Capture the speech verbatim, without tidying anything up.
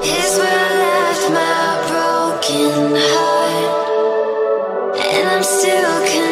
Here's where I left my broken heart, and I'm still